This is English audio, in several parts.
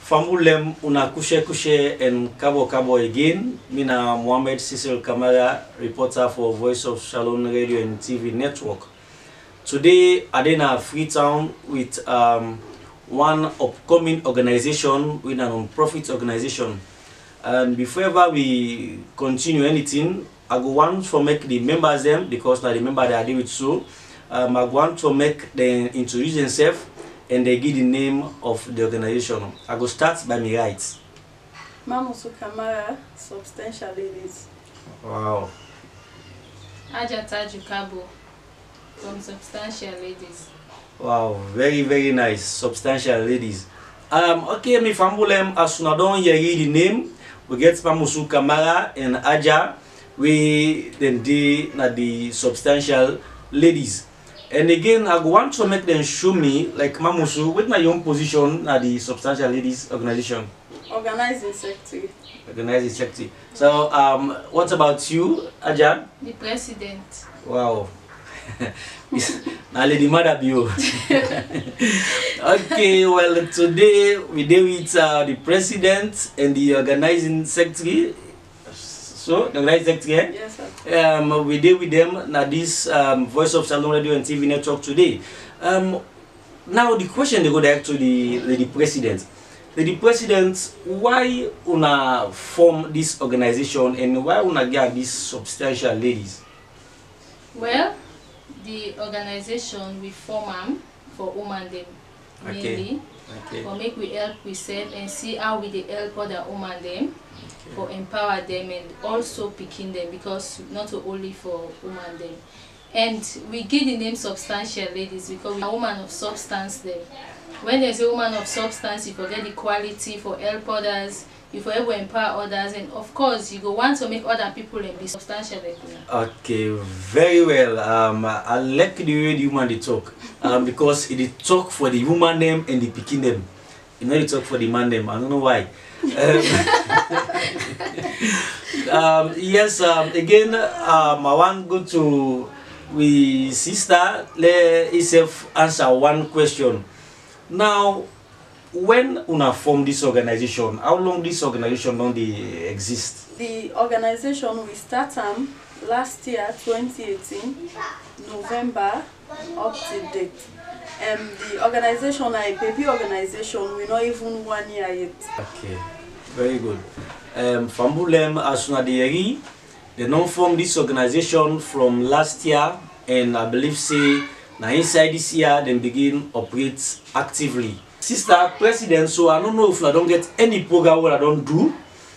Famulem una kushe and kabo again. Mina Mohammed Cecil Kamara, reporter for Voice of Shalom Radio and TV Network. Today, Adena Freetown with one upcoming organization, with a non-profit organization. And before ever we continue anything, I go want to make the members them, because now the member they are doing it so. I want to make them introduce themselves and they give the name of the organization. I go start by my right. Mamusu Kamara, Substantial Ladies. Wow. Ajata Jukabo from Substantial Ladies. Wow, very nice. Substantial Ladies. Okay, me fambulem as soon as don't hear the name, we get Mamusu Kamara and Aja. We then the Substantial Ladies. And again, I want to make them show me, like Mamusu, with my own position at the Substantial Ladies organization. Organizing secretary. Organizing secretary. So, what about you, Aja? The president. Wow. Now, Lady Mother Bio. Okay, well, today we deal with the president and the organizing secretary. So, the organizing secretary. Yes, sir. We deal with them now this Voice of Shalom Radio and TV Network today. Now the question they go back to the president. The president, why una form this organization and why una get these Substantial Ladies? Well, the organization we form for women them mainly. Okay. For make we help we serve and see how we dey help other women them. For empower them and also picking them, because not only for women them. And we give the name Substantial Ladies because we are women of substance them. When there's a woman of substance, you forget the quality for help others, you forever empower others, and of course you go want to make other people and be substantial like you. Okay, very well. I like the way the woman they talk. Because it talk for the woman name and the picking them. You know, they talk for the man name. I don't know why. Yes, again, I want to go to we sister. Let itself answer one question. Now, when una form this organization, how long this organization don't they exist? The organization we start last year, 2018, November, up to date. The organization, a baby organization, we're not even 1 year yet. Okay, very good. Fambulem Asunaderi, they don't form this organization from last year, and I believe say now inside this year they begin operate actively. Sister President, so I don't know if I don't get any program what I don't do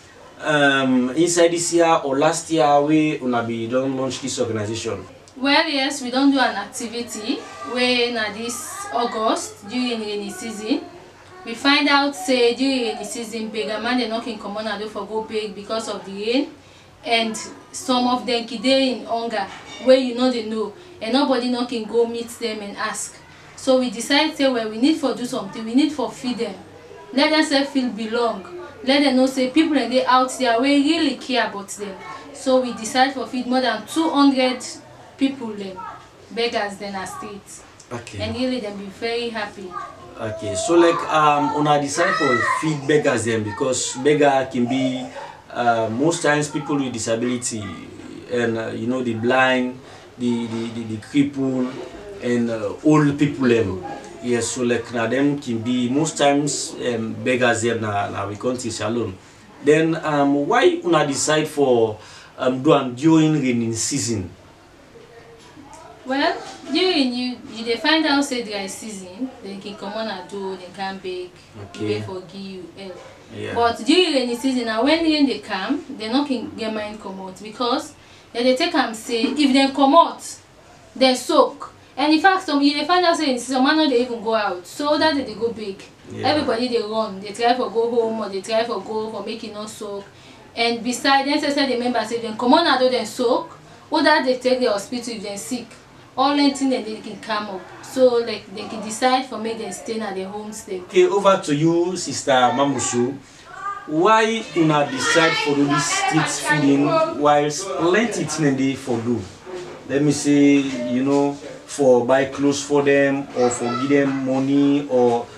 inside this year or last year we don't launch this organization. Well, yes, we don't do an activity when this August during rainy season. We find out say during rainy season, bigger man they not can come on and do for go big because of the rain, and some of them they in hunger where you know they know, and nobody not can go meet them and ask. So we decide say well we need for do something, we need for feed them, let them say feel belong, let them know say people and they out there we really care about them. So we decide for feed more than 200 people them, beggars then are streets. Okay. And really them be very happy. Okay, so like una decide for feed beggars them, because beggar can be most times people with disability, and you know, the blind, the crippled, and old people them. Yes, so like now them can be most times beggars them now we can't see Shalom. Then why una decide for during rainy season? Well, during you they find out say dry season, they can come on and do, they can bake, okay, for give you help. Yeah. But during rainy season, now when rain they come, they not can get mind come out, because they take and say if they come out, they soak. And in fact, some you they find out say some man they even go out, so that they go bake. Yeah. Everybody they run, they try for go home or they try for go for making no soak. And besides, then say the members say they come on and do then soak, or that they take the hospital if they're sick. All anything that they can come up, so like they can decide for make them stay at their homestay. Okay, over to you, Sister Mamusu. Why una decide for do this street feeding whilst plenty things they for do? Let me say, you know, for buy clothes for them, or for give them money, or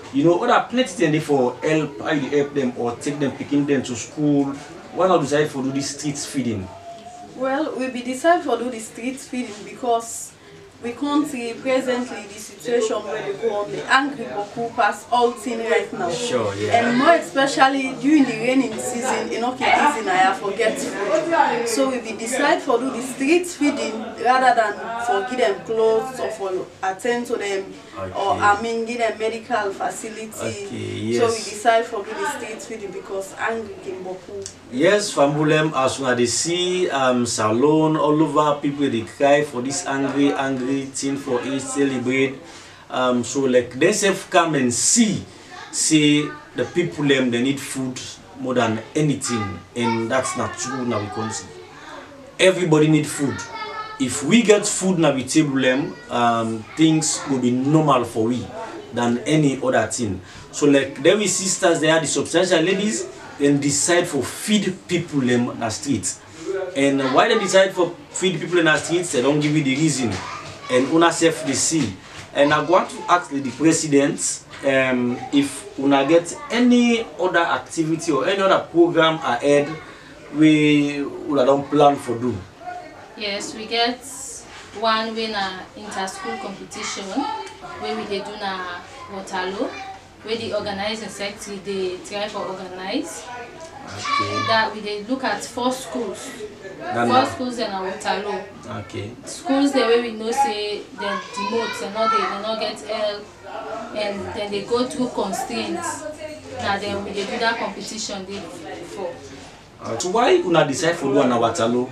You know, other plenty things for help, how you help them or take them, picking them to school. Why not decide for do this street feeding? Well, we be decide for do the street feeding because we can't see presently the situation where they go on the angry boku pass all thing right now. Sure, yeah. And more especially during the raining season, you know, easy I forget food. So we be decide for do the street feeding rather than for give them clothes or for attend to them or give them medical facility. Yes. So we decide for do the street feeding because angry in boku. Yes, Fambulem, as soon as they see salon all over, people they cry for this angry thing for it celebrate. So like they say come and see the people they need food more than anything, and that's not true now we can see. Everybody need food. If we get food now we table them, things will be normal for we than any other thing. So like there we sisters, they are the substantial ladies and decide for feed people in the streets. And why they decide for feed people in the streets, they don't give you the reason. And una self they see. And I want to ask the president if una get any other activity or any other program ahead we don't plan for do. Yes, we get one winner inter-school competition where we do na Waterloo, where the organizing secretary they try for organize. Okay. That we they look at 4 schools. 4 schools in Waterloo. Okay. Schools the way we know say they demote and they not get help, and then they go through constraints. Now then we do that competition they for. So why una decide for do na Waterloo?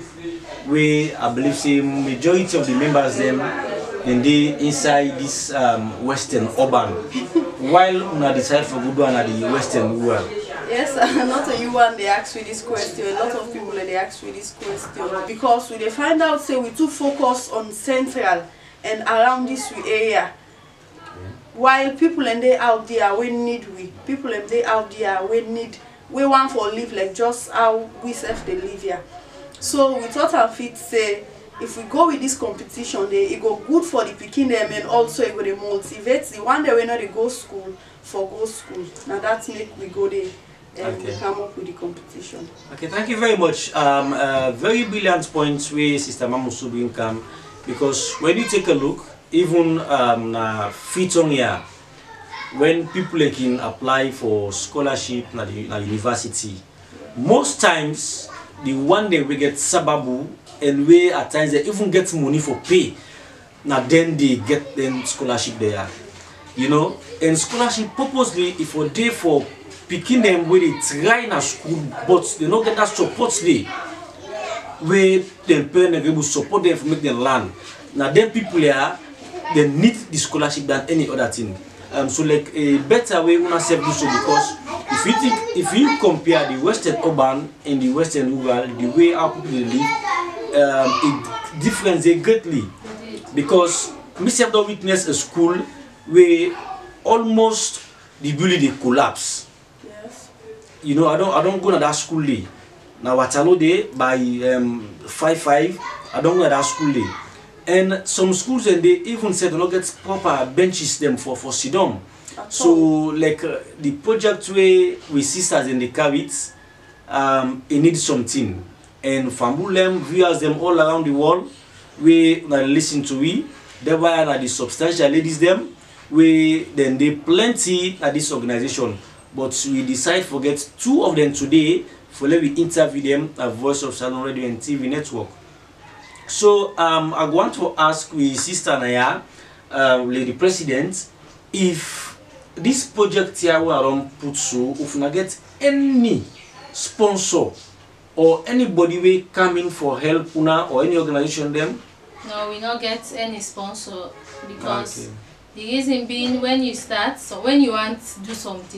We I believe say majority of the members them and they inside this western urban. While una decide for good one at the western rural. Yes, not only one they ask me this question. A lot of people they ask me this question because we they find out say we too focus on central and around this area. While people and they out there we need people and they out there we want for live like just how we self they live here. So we thought our fit say if we go with this competition it go good for the picking them and also it go the motivate the one day we know they go school for go school. Now that's make we go there and we come up with the competition. Okay, thank you very much. Very brilliant points where Sister Mamusubu come, because when you take a look, even fit on here, when people can apply for scholarship at the university, most times the one day we get sababu and we at times they even get money for pay. Now then they get them scholarship there, you know, and scholarship purposely if we're there for picking them where they try in a school but they don't get that support there where the parents will support them to make them learn. Now then people here they need the scholarship than any other thing. So like a better way we must do so, because if you compare the western urban and the western rural, the way our people live, it difference greatly, because we have to witness a school where almost the building they collapse. Yes. You know, I don't go to that school day. Now Waterloo day by 5:5, I don't go to that school day. And some schools and they even said they don't get proper benches them for sit down. So like the project where we sisters in the carry it needs something. And Fambulem viewers them all around the world, we listen to we. They were the substantial ladies them. We then they plenty at this organization, but we decide to get 2 of them today for let we interview them at Voice of Shalom Radio and TV Network. So I want to ask we Sister Naya, Lady President, if this project here we are put so, if we get any sponsor or anybody we come in for help una or any organization them? No, we not get any sponsor, because the reason being when you start, so when you want to do something,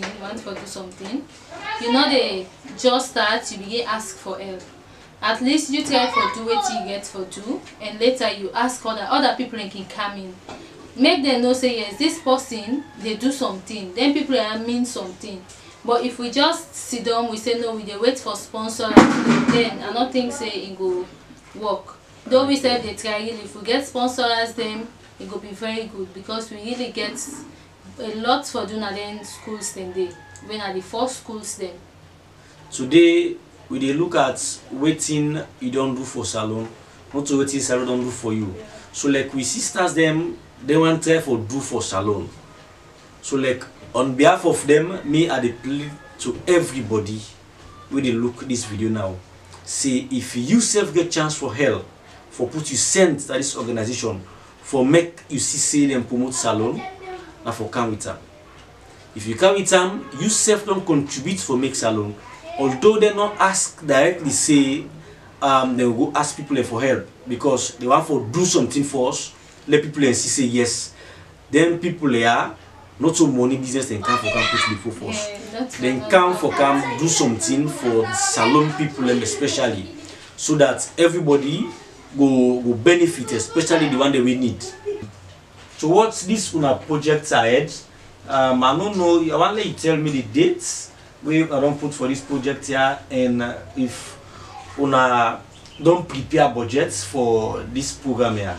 you know they just start, you begin ask for help. At least you try for do what you get for do, and later you ask other people and can come in. Make them know say yes, this person they do something, then people mean something. But if we just sit down, we say no, we dey wait for sponsor, then I don't think say it go work. Though we say they try, if we get sponsors them, it will be very good, because we really get a lot for do na then schools then dey. When are the 4 schools then. Today we dey look at wetin you don do for salon, not to wetin salon don do for you. So like we sisters them, they want try for do for salon. So like on behalf of them, me I dey plead to everybody wey dey look this video now. Say if you self get chance for help, for put you send to this organization, for make you see them promote salon, na for come with them. If you come with them, you self don't contribute for make salon. Although they not ask directly, say they will go ask people for help because they want to do something for us. Let people see say yes. Then people are not so money business they come for come put before for us. Then come for come do something for salon people especially, so that everybody go benefit, especially the one that we need. So what's this una project ahead? I don't know. I want you tell me the dates we I don't put for this project here, and if una don't prepare budgets for this program here.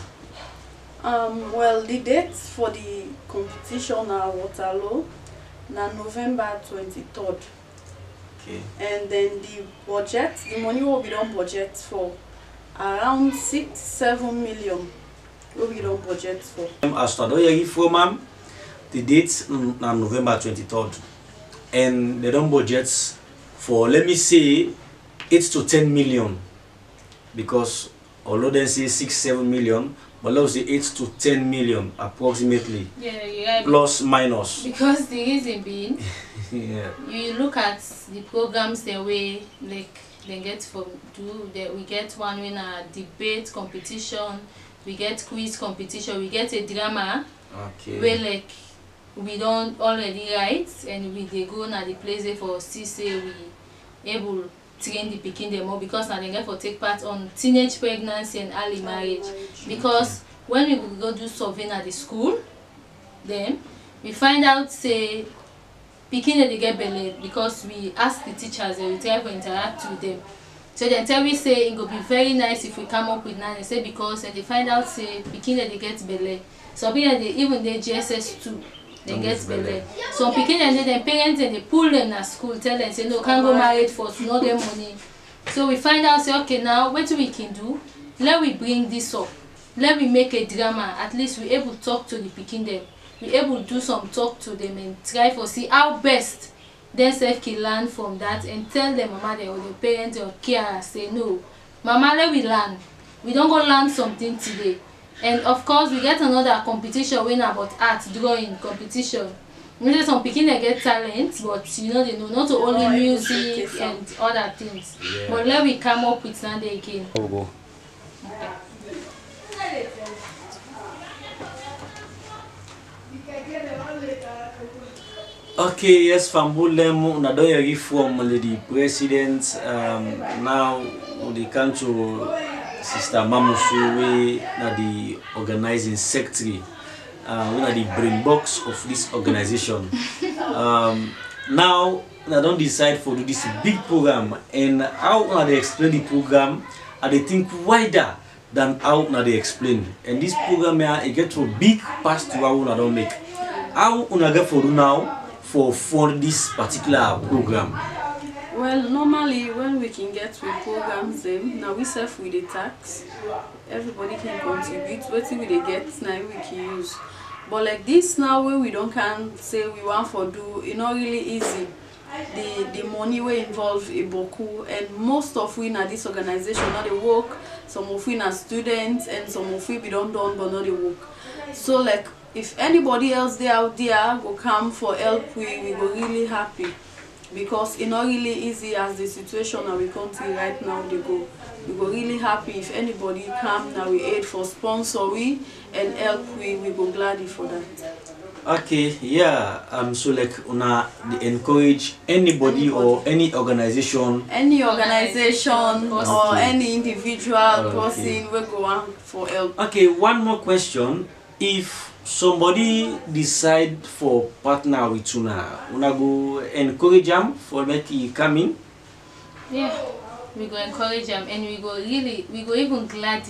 Well, the dates for the competition are Waterloo, na November 23rd. Okay. And then the budget, the money will be done budget for around 6-7 million. Will be done budget for. As to the the dates na November 23rd, and they don't budgets for, let me say, 8 to 10 million, because although they say 6-7 million, but let's say 8 to 10 million approximately. Yeah, plus minus. Because the reason being, yeah. You look at the programs the way like they get for do that. We get one in a debate competition, we get quiz competition, we get a drama. Okay. Where like we don't already write and they go na the place there for see say we able train the pikin them more, because now they get for take part on teenage pregnancy and early marriage. Because when we go do survey at the school, then we find out say pikin they get belly, because we ask the teachers and we try to interact with them. So then tell we say it would be very nice if we come up with 9. They say because they find out say pikin they get belly. Some people they even they GSS2 they get belly. Some pikin and then parents and they pull them at school, tell them say no, can't go married for to not get money. So we find out say okay, now what we can do, let we bring this up, let we make a drama. At least we able to talk to the pikin them, we able to do some talk to them and try for see how best then self can learn from that, and tell them mama they or the parents or care say no, mama let we learn, we don't go learn something today. And of course we get another competition when about art drawing competition. Maybe some pikin they get talent, but you know they know not only music and other things. Yeah. But let we come up with Sunday again. Go. Okay, yes, Fambulem, na don yari from the president. Now we come to Sister Mamusu, we na the organizing secretary. We are the brain box of this organization. Now I don't decide for this big program, and how they explain the program, and they think wider than how they explain. And this program here, it get to big past to how I don't make. How una get for now for this particular program? Well, normally when we can get with programs them, now we self with the tax, everybody can contribute. What we they get now we can use. But like this now where we don't can say we want for do, it's not really easy. The money we involve in boku, and most of we in this organization not they work, some of we are students and some of we don't done but not they work. So like if anybody else there out there go come for help, we go really happy, because it's not really easy as the situation that we country right now they go. We go really happy if anybody come now we aid for sponsor we and help we go gladly for that. Okay, yeah. So like una encourage anybody or any organization. Any organization or any individual person will go on for help. Okay, one more question. If somebody decide for partner with una go encourage them for make he come in? Yeah, we go encourage them, and we go even gladly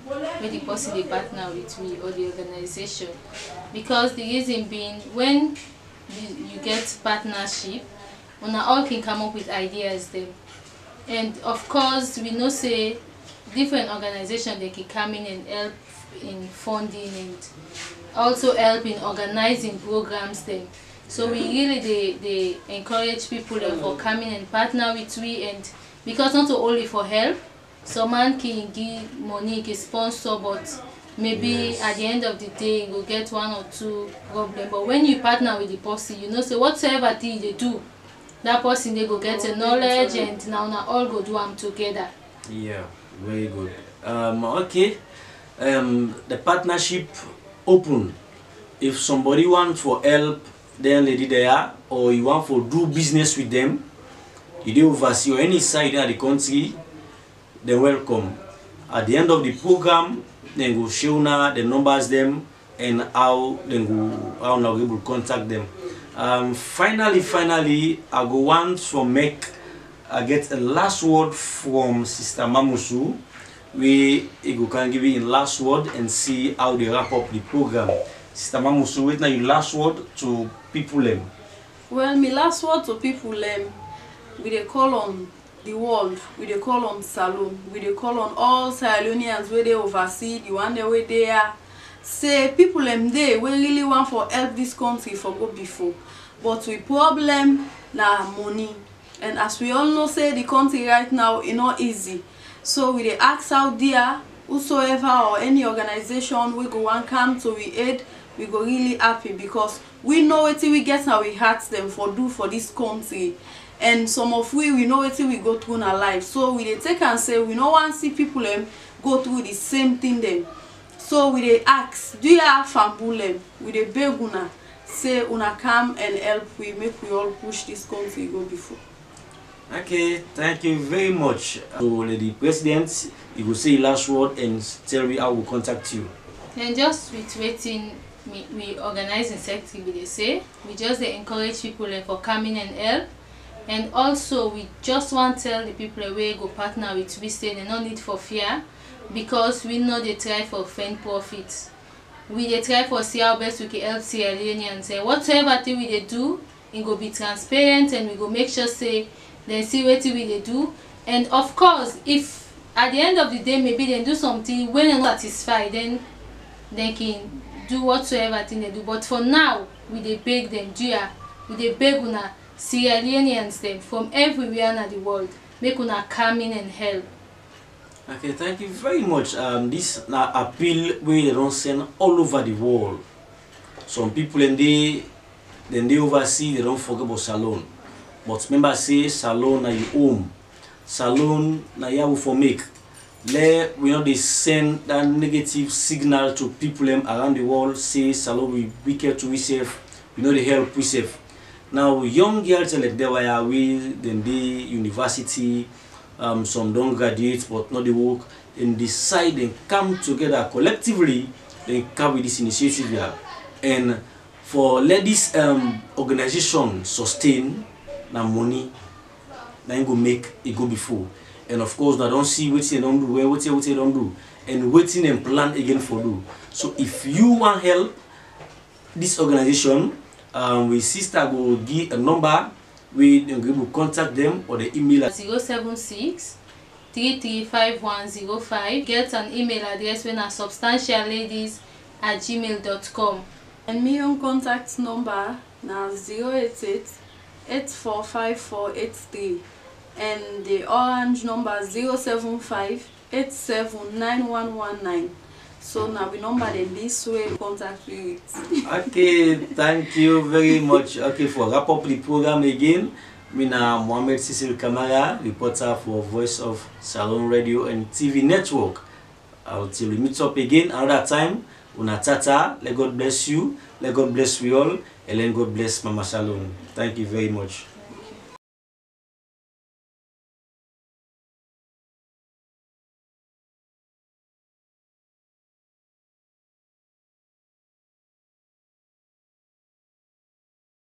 where the person they partner with me or the organization. Because the reason being, when you get partnership, una all can come up with ideas then. And of course we know say different organizations they can come in and help in funding and also help in organizing programs then. So we really they encourage people for coming and partner with we, and because not only for help, some man can give money, can sponsor, but maybe at the end of the day you will get 1 or 2 problems. But when you partner with the person, you know, so whatsoever thing they do, that person they go get a knowledge, and now all go do them together. Yeah, very good. Okay, the partnership open. If somebody want for help, then lady there, or you want for do business with them, you do oversee or any side in the country, then welcome. At the end of the program, then go show now the numbers them and how then go how now we will contact them. Finally, I go want to get a last word from Sister Mamusu. We can give you a last word and see how they wrap up the program. Sister Mamusu, wait now your last word to people. Well, my last word to people, we dey call on the world, we dey call on Salone, we dey call on all Sierra Leoneans where they oversee, the one that way they are. Say people they we really want for help this country for go before. But we problem na money. And as we all know, say the country right now is not easy. So we dey ask out there, whosoever or any organization we go and come to we aid, we go really happy because we know what we get and we heart them for do for this country. And some of we know what we go through in our life. So we dey take and say we no want see people go through the same thing them. So we dey ask, do you have family? We dey beg una, say una come and help we make we all push this country go before. Okay, thank you very much. So Lady President, you will say last word and tell me how we contact you. And just with waiting, we organize in sector we say, we just encourage people for coming and help. And also we just want to tell the people where go partner with we say they no need for fear, because we know they try for faint profits. We they try for see how best we can help Sierra Leoneans, and whatever thing we they do, it go be transparent, and we go make sure say they see what we they do. And of course, if at the end of the day maybe they do something when they're not satisfied, then they can do whatsoever thing they do. But for now, we they beg them, we they beg una Sierra Leoneans them from everywhere in the world, make una come in and help. Okay, thank you very much. This appeal we don't send all over the world. Some people and they oversee, they don't forget about Salone. But remember, say Salone na your home. Salone na you for make. Let we know they send that negative signal to people around the world. Say Salone we care to we safe. We know they help we safe. Now young girls like they were then the university. Some don't graduate but not the work, and decide and come together collectively, then come with this initiative here. And for let this organization sustain na money, then go make it go before. And of course, I don't see what they don't do, what they don't do, and waiting and plan again for do. So if you want help, this organization, we sister will give a number. We will contact them or the email at 076 335105. Get an email address when substantialladies@gmail.com. And my own contact number now 088 845483, and the orange number 075 879119. So now we number them this way contact you with. Okay, thank you very much. Okay, for wrap up the program again, Mina Mohammed Cecil Kamara, reporter for Voice of Salone Radio and TV Network. Until we meet up again another time, Unatata, let God bless you, let God bless we all, and let God bless Mama Salone. Thank you very much.